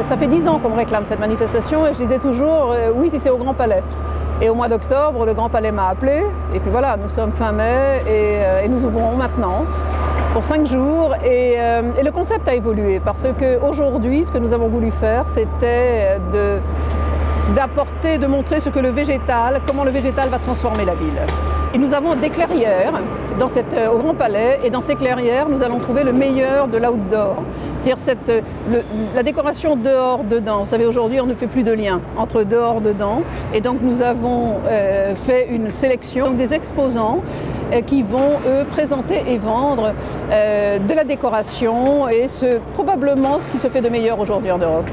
Ça fait 10 ans qu'on me réclame cette manifestation et je disais toujours oui si c'est au Grand Palais. Et au mois d'octobre, le Grand Palais m'a appelé et puis voilà, nous sommes fin mai et nous ouvrons maintenant pour 5 jours et le concept a évolué parce qu'aujourd'hui, ce que nous avons voulu faire, c'était d'apporter, de montrer ce que le végétal, comment le végétal va transformer la ville. Et nous avons des clairières au Grand Palais et dans ces clairières, nous allons trouver le meilleur de l'outdoor. C'est-à-dire la décoration dehors-dedans. Vous savez, aujourd'hui, on ne fait plus de lien entre dehors-dedans. Et donc, nous avons fait une sélection des exposants qui vont, eux, présenter et vendre de la décoration et probablement ce qui se fait de meilleur aujourd'hui en Europe.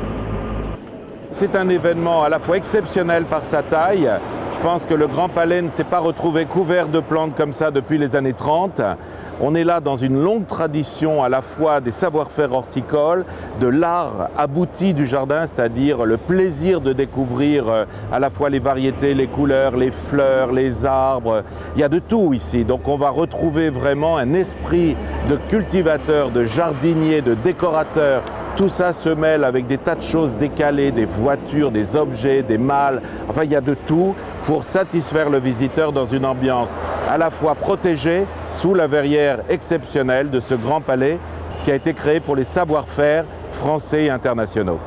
C'est un événement à la fois exceptionnel par sa taille. Je pense que le Grand Palais ne s'est pas retrouvé couvert de plantes comme ça depuis les années 30. On est là dans une longue tradition à la fois des savoir-faire horticoles, de l'art abouti du jardin, c'est-à-dire le plaisir de découvrir à la fois les variétés, les couleurs, les fleurs, les arbres. Il y a de tout ici. Donc on va retrouver vraiment un esprit de cultivateur, de jardinier, de décorateur. Tout ça se mêle avec des tas de choses décalées, des voitures, des objets, des mâles. Enfin, il y a de tout pour satisfaire le visiteur dans une ambiance à la fois protégée sous la verrière exceptionnelle de ce Grand Palais qui a été créé pour les savoir-faire français et internationaux.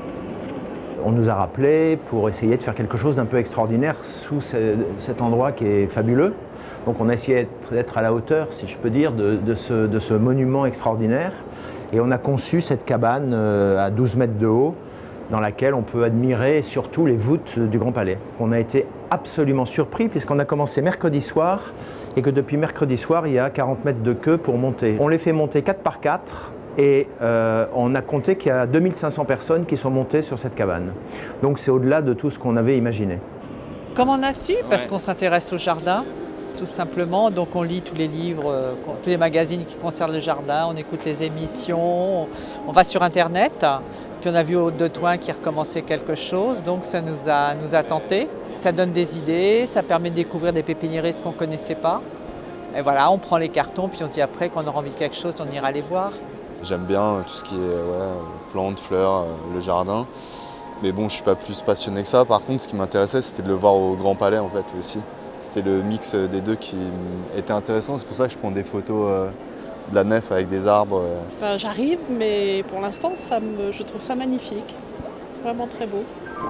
On nous a rappelé pour essayer de faire quelque chose d'un peu extraordinaire sous cet endroit qui est fabuleux. Donc on a essayé d'être à la hauteur, si je peux dire, de ce monument extraordinaire. Et on a conçu cette cabane à 12 mètres de haut dans laquelle on peut admirer surtout les voûtes du Grand Palais. On a été absolument surpris puisqu'on a commencé mercredi soir et que depuis mercredi soir, il y a 40 mètres de queue pour monter. On les fait monter 4 par 4 et on a compté qu'il y a 2500 personnes qui sont montées sur cette cabane. Donc c'est au-delà de tout ce qu'on avait imaginé. Comme on a su, parce qu'on s'intéresse au jardin, tout simplement. Donc on lit tous les livres, tous les magazines qui concernent le jardin, on écoute les émissions, on va sur Internet. Puis on a vu Haute-de-Thouin qui recommençait quelque chose, donc ça nous a tentés. Ça donne des idées, ça permet de découvrir des pépiniéristes qu'on ne connaissait pas. Et voilà, on prend les cartons, puis on se dit après qu'on aura envie de quelque chose, on ira les voir. J'aime bien tout ce qui est plantes, fleurs, le jardin. Mais bon, je ne suis pas plus passionné que ça. Par contre, ce qui m'intéressait, c'était de le voir au Grand Palais en fait aussi. C'était le mix des deux qui était intéressant. C'est pour ça que je prends des photos de la nef avec des arbres. J'arrive, mais pour l'instant, je trouve ça magnifique. Vraiment très beau.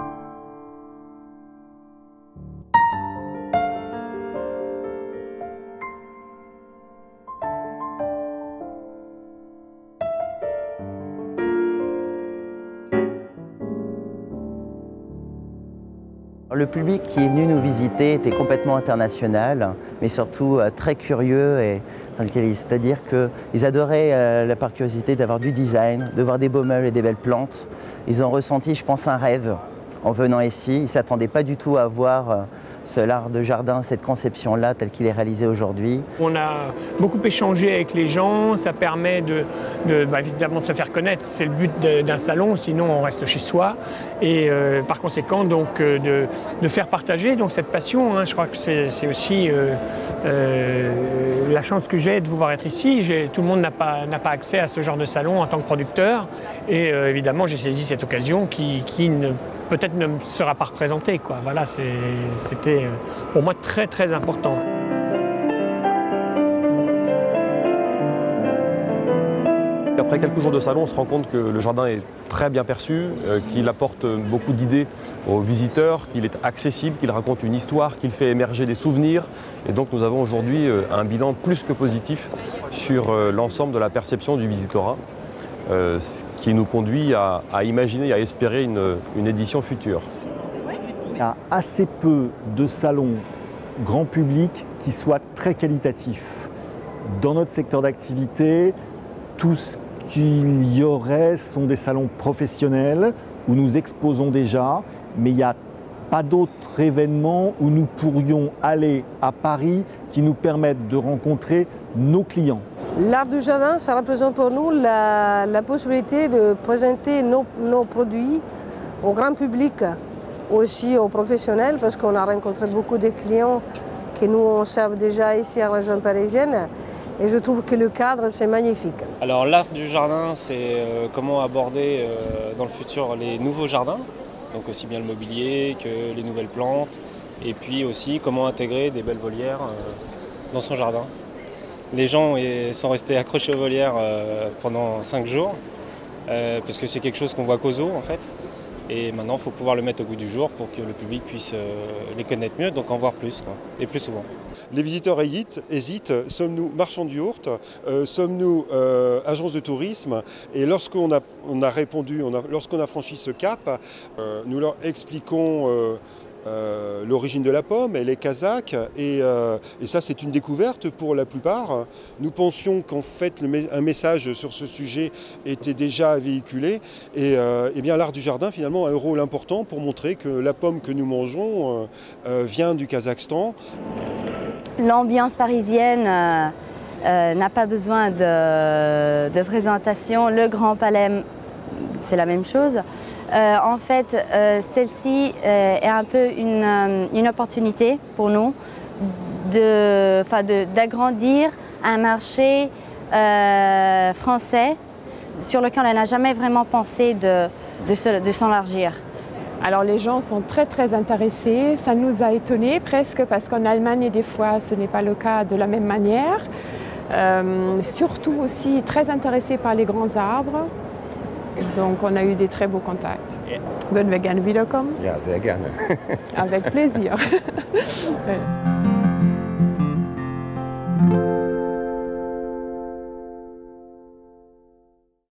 Le public qui est venu nous visiter était complètement international, mais surtout très curieux. C'est-à-dire qu'ils adoraient par curiosité d'avoir du design, de voir des beaux meubles et des belles plantes. Ils ont ressenti, je pense, un rêve en venant ici. Ils ne s'attendaient pas du tout à voir ce l'art de jardin, cette conception-là, tel qu'il est réalisé aujourd'hui. On a beaucoup échangé avec les gens, ça permet évidemment de se faire connaître, c'est le but d'un salon, sinon on reste chez soi. Et par conséquent, donc, de faire partager donc, cette passion, hein, je crois que c'est aussi la chance que j'ai de pouvoir être ici. Tout le monde n'a pas accès à ce genre de salon en tant que producteur. Et évidemment, j'ai saisi cette occasion qui peut-être ne me sera pas représentée, quoi. Voilà, c'était pour moi très très important. Après quelques jours de salon, on se rend compte que le jardin est très bien perçu, qu'il apporte beaucoup d'idées aux visiteurs, qu'il est accessible, qu'il raconte une histoire, qu'il fait émerger des souvenirs. Et donc nous avons aujourd'hui un bilan plus que positif sur l'ensemble de la perception du visitorat, ce qui nous conduit à imaginer et à espérer une édition future. Il y a assez peu de salons grand public qui soient très qualitatifs. Dans notre secteur d'activité, tout ce qu'il y aurait sont des salons professionnels où nous exposons déjà, mais il n'y a pas d'autres événements où nous pourrions aller à Paris qui nous permettent de rencontrer nos clients. L'art du jardin, ça représente pour nous la possibilité de présenter nos produits au grand public, aussi aux professionnels, parce qu'on a rencontré beaucoup de clients que nous on sert déjà ici en région parisienne. Et je trouve que le cadre, c'est magnifique. Alors l'art du jardin, c'est comment aborder dans le futur les nouveaux jardins, donc aussi bien le mobilier que les nouvelles plantes, et puis aussi comment intégrer des belles volières dans son jardin. Les gens sont restés accrochés aux volières pendant 5 jours, parce que c'est quelque chose qu'on voit qu'aux zoos en fait. Et maintenant, il faut pouvoir le mettre au goût du jour pour que le public puisse les connaître mieux, donc en voir plus, quoi, et plus souvent. Les visiteurs hésitent, sommes-nous marchands du yaourt, sommes-nous agence de tourisme? Et lorsqu'on a répondu, lorsqu'on a franchi ce cap, nous leur expliquons l'origine de la pomme, elle est kazakh, et ça c'est une découverte pour la plupart. Nous pensions qu'en fait un message sur ce sujet était déjà véhiculé, et bien l'art du jardin finalement a un rôle important pour montrer que la pomme que nous mangeons vient du Kazakhstan. L'ambiance parisienne n'a pas besoin de présentation. Le Grand Palais, c'est la même chose. En fait, celle-ci est un peu une opportunité pour nous d'agrandir un marché français sur lequel on n'a jamais vraiment pensé de s'élargir. Alors les gens sont très intéressés, ça nous a étonnés presque parce qu'en Allemagne des fois ce n'est pas le cas de la même manière. Surtout aussi très intéressés par les grands arbres. Donc on a eu des très beaux contacts. Würden wir gerne wiederkommen? Ja, sehr gerne. Avec plaisir.